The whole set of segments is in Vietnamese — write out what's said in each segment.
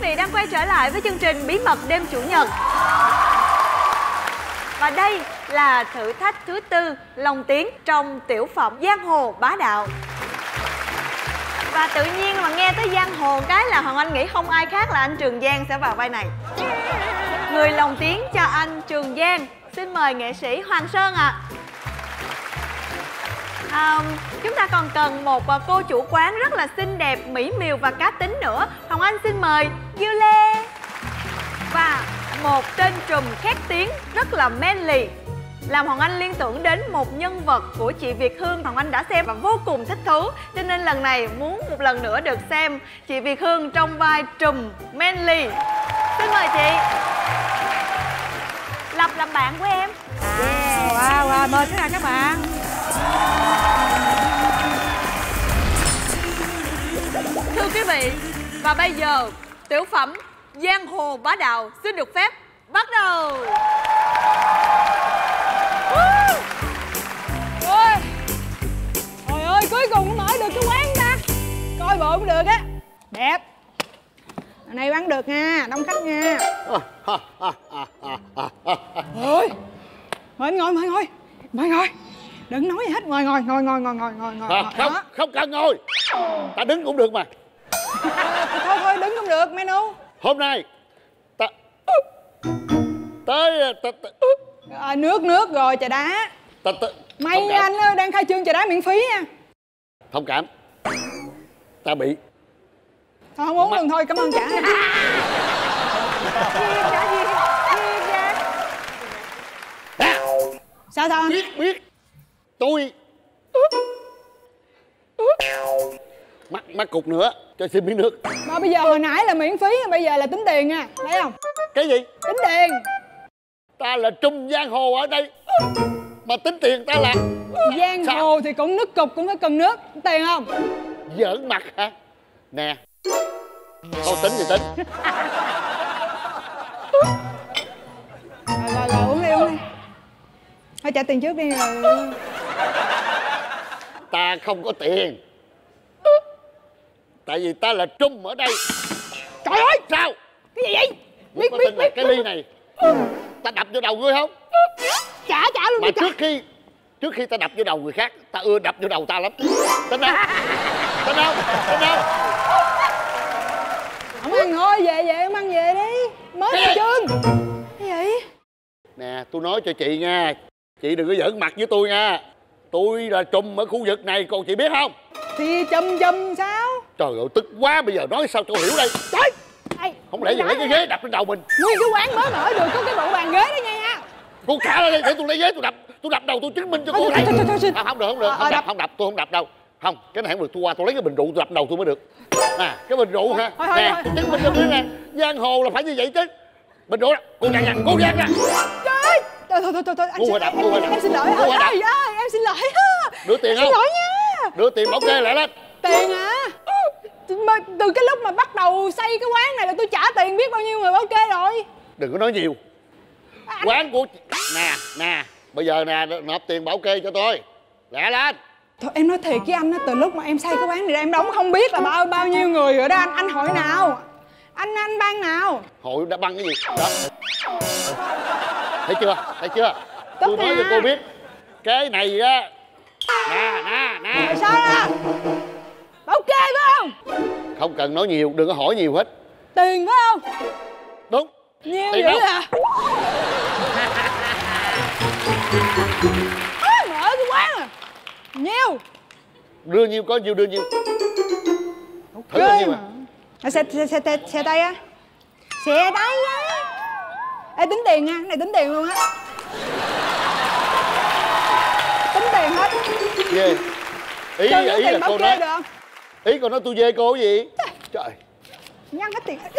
vị đang quay trở lại với chương trình Bí mật đêm Chủ nhật. Và đây là thử thách thứ tư lồng tiếng trong tiểu phẩm Giang Hồ Bá Đạo. Và tự nhiên mà nghe tới Giang Hồ cái là Hoàng Anh nghĩ không ai khác là anh Trường Giang sẽ vào vai này. Người lồng tiếng cho anh Trường Giang, xin mời nghệ sĩ Hoàng Sơn ạ. Chúng ta còn cần một cô chủ quán rất là xinh đẹp, mỹ miều và cá tính nữa. Hoàng Anh xin mời Dư Lê. Và một tên trùm khét tiếng rất là manly, làm Hoàng Anh liên tưởng đến một nhân vật của chị Việt Hương. Hoàng Anh đã xem và vô cùng thích thú, cho nên lần này muốn một lần nữa được xem chị Việt Hương trong vai trùm manly. Xin mời chị. Lập làm bạn của em. Wow, mời thế nào các bạn. Thưa quý vị, và bây giờ tiểu phẩm Giang Hồ Bá Đạo xin được phép bắt đầu. Ôi, trời ơi, cuối cùng cũng mở được cái quán ta. Coi bộ cũng được á. Đẹp. Ở này bán được nha, đông khách nha. Ôi, mời anh ngồi, mời ngồi. Đừng nói gì hết, ngồi. Không cần ngồi. Ta đứng cũng được mà. Thôi đứng cũng được, menu. Hôm nay ta nước rồi, trà đá. May anh đang khai trương trà đá miễn phí nha. Thông cảm. Ta bị. Thôi không uống luôn thôi, cảm ơn cả. Sao anh? Biết. Tôi mắc cục nữa, cho xin miếng nước. Mà bây giờ hồi nãy là miễn phí, bây giờ là tính tiền nha, thấy không? Cái gì? Tính tiền. Ta là trùm giang hồ ở đây mà tính tiền ta là giang hồ thì cũng nước cục cũng phải cần nước. Tính tiền không? Giỡn mặt hả? Nè, thôi tính thì tính. Rồi uống đi. Thôi trả tiền trước đi rồi. Ta không có tiền. Tại vì ta là trùm ở đây. Trời ơi! Sao? Cái gì vậy? Biết cái ly này ta đập vô đầu ngươi không? Trả luôn. Mà trước khi ta đập vô đầu người khác, ta ưa đập vô đầu ta lắm. Tính đâu? Không ăn thôi, về em ăn về đi. Mới khai trương. Cái gì? Nè, tôi nói cho chị nha, chị đừng có giỡn mặt với tôi nha. Tôi là trùm ở khu vực này, còn chị biết không? Thì chùm sao? Trời ơi, tức quá, bây giờ nói sao cho hiểu đây. Trời! Không lẽ giờ lấy cái ghế đập lên đầu mình? Nguyên cái quán mới mở được có cái bộ bàn ghế đó nha. Cô trả ra đây để tôi lấy ghế tôi đập đầu tôi chứng minh cho cô thấy. Không được, tôi không đập đâu. Không, cái này không được, tôi qua tôi lấy cái bình rượu tôi đập đầu tôi mới được. Nè, cái bình rượu ha. Nè, tôi chứng minh cho cô nè, giang hồ là phải như vậy chứ. Bình rượu đó, cô Giang nè. Trời ơi! Thôi, em xin lỗi. Em xin lỗi. Đưa tiền không? Xin lỗi nha. Đưa tiền bảo kê lại lên. Tiền hả? Từ cái lúc mà bắt đầu xây cái quán này là tôi trả tiền biết bao nhiêu người bảo kê rồi. Đừng có nói nhiều. Quán của... Nè, bây giờ nè, nộp tiền bảo kê cho tôi. Lẹ lên. Thôi em nói thiệt với anh á, từ lúc mà em xây cái quán này ra em đóng không biết là bao nhiêu người rồi đó anh. Anh hội nào? Anh ban nào? Hội đã băng cái gì? Đó. Thấy chưa? Tôi nói cho cô biết. Cái này á. Nè. Rồi sao ra? Bảo kê phải không? Không cần nói nhiều, đừng có hỏi nhiều hết. Tiền phải không? Đúng. Nhiều dữ à? Mở cái quán à? Nhiêu? Đưa nhiêu có nhiêu đưa nhiêu. Thử là nhiêu mà. Xe tay á. Xe tay á. Ê tính tiền nha, cái này tính tiền luôn á. Tính tiền hết. Ghê. Ý là cô nói. Ý cô nói tôi dê cô cái gì? Trời. Nhăn hết tiền.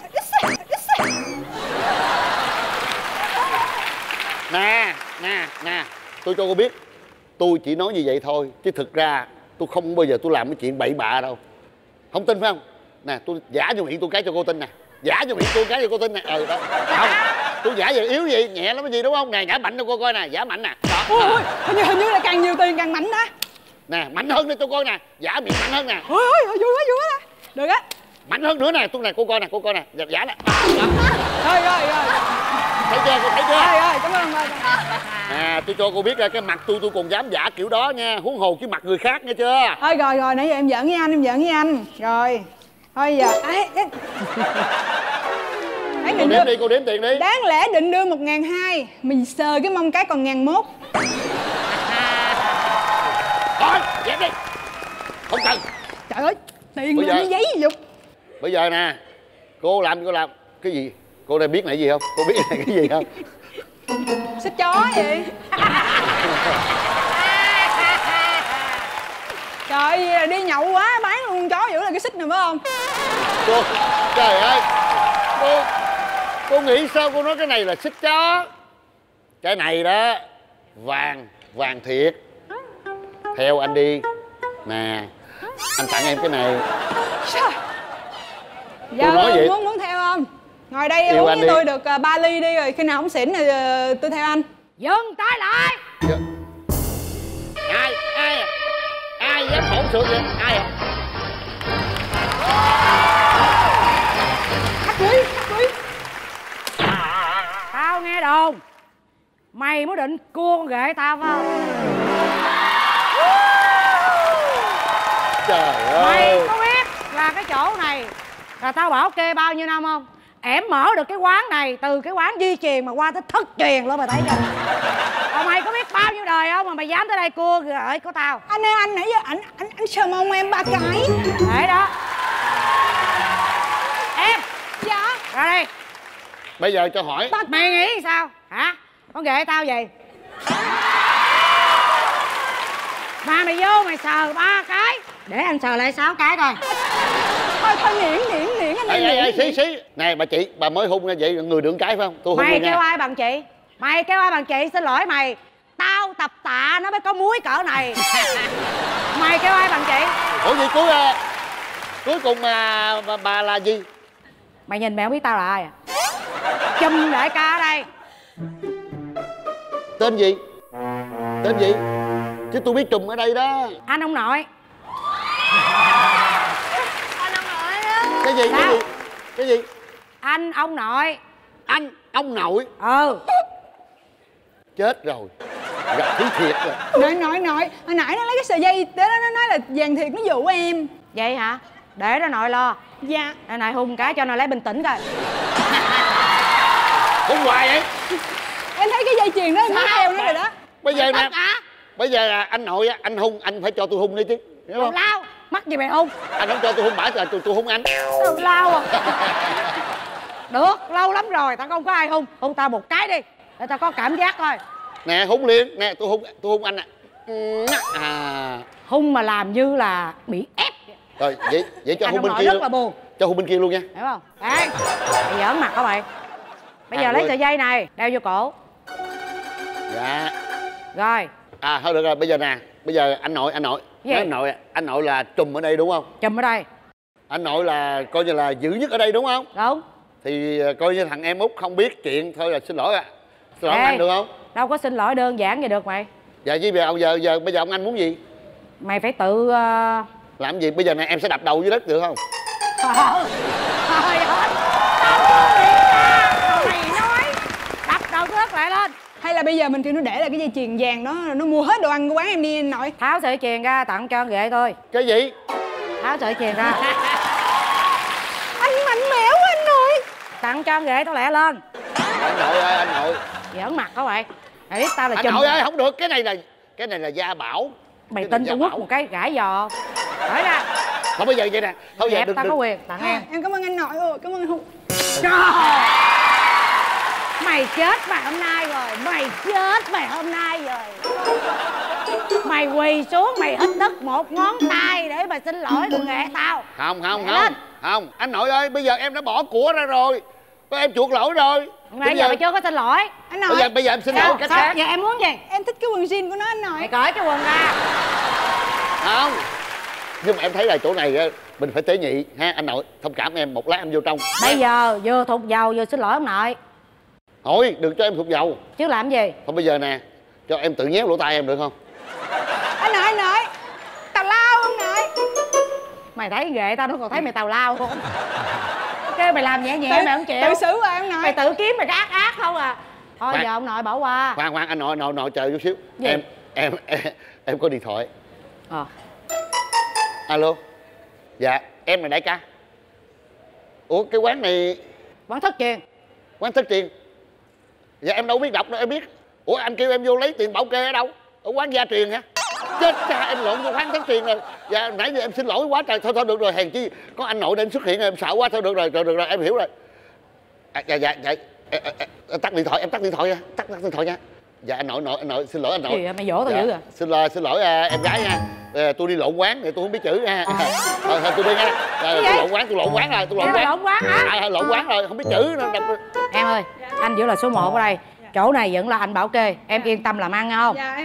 Nè. Tôi cho cô biết. Tôi chỉ nói như vậy thôi. Chứ thực ra tôi không bao giờ tôi làm cái chuyện bậy bạ đâu. Không tin phải không? Nè, tôi giả vô miệng tôi cái cho cô tin nè. Giả vô miệng tôi cái cho cô tin nè. Đó. Không. Tôi giả giờ yếu gì, nhẹ lắm cái gì đúng không? Nè, giả mạnh cho cô coi nè, giả mạnh nè. Đó. Ôi, hình như là càng nhiều tiền càng mạnh đó. Nè, mạnh hơn đi cho coi nè. Giả miệng mạnh hơn nè. Ôi, vui quá đó. Được á. Mạnh hơn nữa nè, tôi này cô coi nè, cô coi nè, giả nè. Rồi. Thấy chưa, cô thấy chưa? Rồi, cảm ơn ơi. À, tôi cho cô biết ra cái mặt tôi còn dám giả kiểu đó nha, huống hồ chứ mặt người khác nghe chưa? Thôi rồi, nãy giờ em giỡn với anh, Rồi. Thôi giờ Cô đếm đi, cô đếm tiền đi. Đáng lẽ định đưa 1.200, mình sờ cái mông cái còn 1.100. Thôi, dẹp đi. Không cần. Trời ơi, tiền Bây là giờ- cái giấy gì dục. Bây giờ nè, cô làm cái gì? Cô đây biết này gì không? Cô biết này cái gì không? Xích chó vậy. Trời ơi, đi nhậu quá bán luôn chó dữ là cái xích này phải không? Cô, trời ơi, cô nghĩ sao cô nói cái này là xích chó? Cái này đó, vàng thiệt. Theo anh đi. Nè, anh tặng em cái này. Giờ nói vậy. muốn theo không? Ngồi đây Yêu uống anh với đi. tôi được 3 ly đi, rồi khi nào không xỉn thì tôi theo anh. Dừng tay lại. Dạ. Ai dám hỗn xược vậy? Ai à? Khách quý. Tao nghe đồn mày mới định cua con ghệ tao phải không? Trời Mày ơi. có biết là cái chỗ này là tao bảo kê bao nhiêu năm không? Em mở được cái quán này từ cái quán di truyền mà qua tới thất truyền luôn, mày thấy chưa? Mà mày có biết bao nhiêu đời không mà mày dám tới đây cua ghệ của tao? Anh ơi, anh nãy giờ anh sờ mông em 3 cái. Để đó. Em. Dạ. Ra đây. Bây giờ cho hỏi. Mày nghĩ sao hả? Con ghệ tao gì? Mà mày vô mày sờ 3 cái, để anh sờ lại 6 cái coi. Thôi nghiễn anh ơi. Xí. Này bà chị, bà mới hung như vậy người đựng cái phải không? Tôi hung Mày nha. kêu ai bằng chị? Mày kêu ai bằng chị? Xin lỗi mày, tao tập tạ nó mới có muối cỡ này. Mày kêu ai bằng chị? Ủa gì cuối cùng bà là gì? Mày nhìn mày không biết tao là ai à? Chùm đại ca ở đây. Tên gì? Chứ tôi biết Trùm ở đây đó. Anh ông nội. Anh ông nội á. Cái gì? Anh ông nội. Anh ông nội. Ừ. Chết rồi, gặp thứ thiệt rồi. Nội hồi nãy nó lấy cái sợi dây đó, nó nói là vàng thiệt, nó dụ em. Vậy hả? Để đó nội lo. Dạ. Đây này hung cái cho nó lấy bình tĩnh coi. Hung hoài vậy. Em thấy cái dây chuyền đó em muốn theo nó rồi đó. Bây giờ nè, Tất cả. bây giờ là anh nội á, anh hung, anh phải cho tôi hung đi chứ, hiểu Tào không? lao. Mắc gì mày hung? Anh không cho tôi hung bả, tôi hung anh. Tào lao à. Được, lâu lắm rồi tao không có ai hung. Hung tao một cái đi, để tao có cảm giác coi. Nè hung liền, nè tôi hung anh nè. À. Hung mà làm như là bị ép. Rồi vậy cho Anh hung ông bên nội kia rất luôn. là buồn. Cho hung bên kia luôn nha. Hiểu không? Đấy. Mày giỡn mặt hả mày? Bây giờ lấy quên. sợi dây này đeo vô cổ. Dạ. Rồi. À thôi được rồi, bây giờ nè, bây giờ anh nội. Gì? Anh nội là Trùm ở đây đúng không? Chùm ở đây. Anh nội là coi như là dữ nhất ở đây đúng không? Đúng. Thì coi như thằng em út không biết chuyện thôi là xin lỗi ạ. Xin lỗi Ê. anh được không? Đâu có xin lỗi đơn giản vậy được mày. Dạ chứ bây giờ ông anh muốn gì? Mày phải tự Làm gì? Bây giờ này em sẽ đập đầu dưới đất được không? Trời ơi, tao không nghĩ ra. Mày nói đập đầu rớt lại lên. Hay là bây giờ mình kêu nó để lại cái dây chuyền vàng đó, nó mua hết đồ ăn của quán em đi anh nội. Tháo sợi chuyền ra tặng cho ghệ tôi. Cái gì? Tháo sợi chuyền ra. Anh mạnh mẽ quá anh nội. Tặng cho ghệ tao lẹ lên. Anh nội ơi, anh nội. Giỡn mặt hả mày? Mày biết tao là Anh chùm. nội ơi, không được, cái này là gia bảo. Mày Cái tin này tao gia quất bảo. một cái gãi giò. Hỏi ra. Không bây giờ vậy nè. Thôi giờ Dẹp đừng tao có quyền tặng em. Em cảm ơn anh nội ơi, cảm ơn không. Trời. Mày chết mày hôm nay rồi. Mày chết mày hôm nay rồi. Mày quỳ xuống mày hít đất một ngón tay để mà xin lỗi con ghệ tao. Không. Anh nội ơi, bây giờ em đã bỏ của ra rồi. Có em chuộc lỗi rồi. Nãy giờ mày chưa có xin lỗi. Anh nội. Bây giờ em xin lỗi cách khác. Giờ em muốn gì? Em thích cái quần jean của nó anh nội. Mày cởi cái quần ra. Không. Nhưng mà em thấy là chỗ này á, mình phải tế nhị ha anh nội. Thông cảm em, một lát em vô trong. Bây giờ vừa thục dầu vừa xin lỗi ông nội. Thôi đừng cho em thục dầu. Chứ làm gì? Thôi bây giờ nè, cho em tự nhéo lỗ tai em được không? Anh nội. Tào lao ông nội. Mày thấy ghệ tao nó còn thấy mày tào lao không? Kêu mày làm nhẹ nhẹ mày không chịu. Tự xử rồi ông nội. Mày tự kiếm mày ác ác không à. Thôi Khoan. giờ ông nội bỏ qua. Khoan anh nội chờ chút xíu. Gì? Em có điện thoại. Ờ. Alo. Dạ em là đại ca. Ủa cái quán này Quán Thất Truyền. quán Thất Truyền. Dạ em đâu biết đọc đâu em biết. Ủa anh kêu em vô lấy tiền bảo kê ở đâu? Ở quán Gia Truyền hả? Chết cha em lộn vô quán Thất Truyền rồi. Dạ nãy giờ em xin lỗi quá trời. Thôi được rồi, hèn chi có anh nội đem xuất hiện em sợ quá. Thôi được rồi em hiểu rồi. Dạ tắt điện thoại, em tắt điện thoại nha. Tắt điện thoại nha. Dạ anh nội xin lỗi anh nội. Gì vậy? Mày dỗ tao dữ à? Xin lỗi em gái nha. Tôi đi lộn quán thì tôi không biết chữ nha. Thôi tôi đi nha. Tôi lộn quán rồi, tôi lộn quán. Lộn quán hả? Lộn quán rồi, không biết chữ nữa. Em ơi, anh giữ là số 1 ở đây. Chỗ này vẫn là anh bảo kê. Em yên tâm làm ăn nha không? Dạ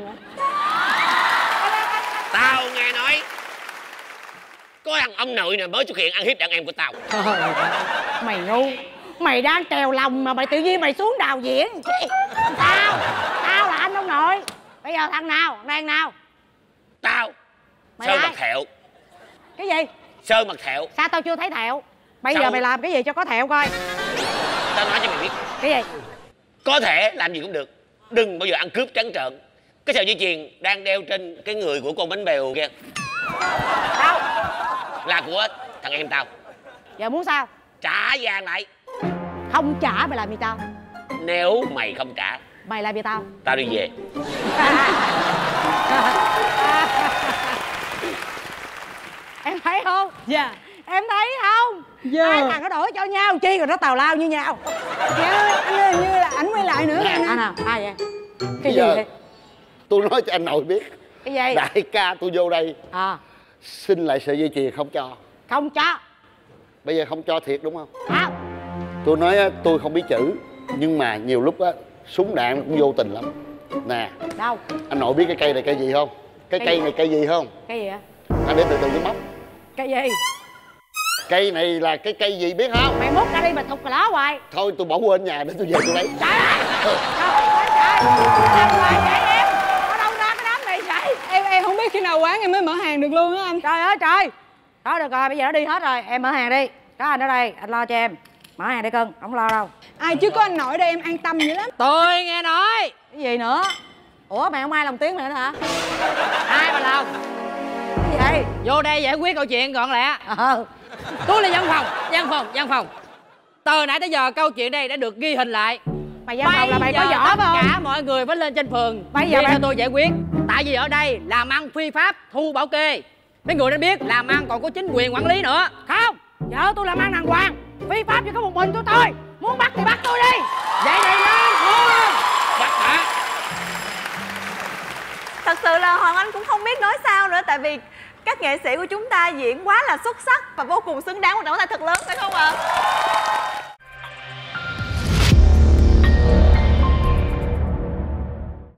Tao nghe nói có thằng ông nội này mới xuất hiện ăn hiếp đàn em của tao. Mày ngu. Mày đang kèo lòng mà mày tự nhiên mày xuống đào diễn. Tao là anh ông nội. Bây giờ thằng nào? Đàn nào? Tao Mày Sơn ai? mặt thẹo. Cái gì? Sơn mặt thẹo. Sao tao chưa thấy thẹo? Bây Sao? giờ mày làm cái gì cho có thẹo coi. Tao nói cho mày biết, Cái gì? có thể làm gì cũng được, đừng bao giờ ăn cướp trắng trợn. Cái sợi dây chuyền đang đeo trên cái người của con bánh bèo kia Sao? là của thằng em tao. Giờ muốn sao? Trả vàng lại. Không trả mày làm gì tao? Nếu mày không trả, Mày làm gì tao? tao đi về. Em thấy không? Dạ. Em thấy không? Dạ. Hai thằng nó đổi cho nhau chi rồi nó tào lao như nhau. Dạ anh ơi, như là ảnh quay lại nữa Nè. anh. Anh à, ai vậy? Cái Bây gì giờ vậy? tôi nói cho anh nội biết. Cái gì? Đại ca tôi vô đây xin lại sợi dây chuyền không cho. Không cho. Bây giờ không cho thiệt đúng không? Không. Tôi nói á, tôi không biết chữ. Nhưng mà nhiều lúc á súng đạn cũng vô tình lắm. Nè Đâu? anh nội biết cái cây này cây gì không? Cái Cây cây gì? này cây gì không? Cái gì vậy? Anh để từ từ tôi móc. Cái gì? Cây này là cái cây gì biết không? Mày múc ra đi mà thục cái lá hoài. Thôi tôi bỏ quên nhà để tôi về tôi lấy. Trời ơi! Trời! Làm hoài vậy em? Ở đâu ra cái đám này vậy? Em không biết khi nào quán em mới mở hàng được luôn á anh. Trời ơi trời! Thôi được rồi, bây giờ nó đi hết rồi. Em mở hàng đi. Có anh ở đây, anh lo cho em. Mở hàng đi cưng, không lo đâu. Ai chứ có anh nội đây em an tâm dữ lắm. Tôi nghe nói. Cái gì nữa? Ủa mày không ai lòng tiếng mày nữa hả? Ai mà lòng? Cái gì? Vô đây giải quyết câu chuyện gọn lẹ. Tôi là văn phòng. Từ nãy tới giờ câu chuyện đây đã được ghi hình lại. Mày văn phòng là mày có Bây giờ võ phải tất không? cả mọi người phải lên trên phường. Bây giờ Đi mày- theo tôi giải quyết. Tại vì ở đây làm ăn phi pháp, thu bảo kê. Mấy người nên biết làm ăn còn có chính quyền quản lý nữa. Không! Vợ tôi làm ăn đàng hoàng. Phi pháp chỉ có một mình tôi thôi. Muốn bắt thì bắt tôi đi. Vậy này lên thôi. Bắt hả? Thật sự là Hoàng Anh cũng không biết nói sao nữa. Tại vì các nghệ sĩ của chúng ta diễn quá là xuất sắc và vô cùng xứng đáng một tràng pháo tay thật lớn phải không ạ?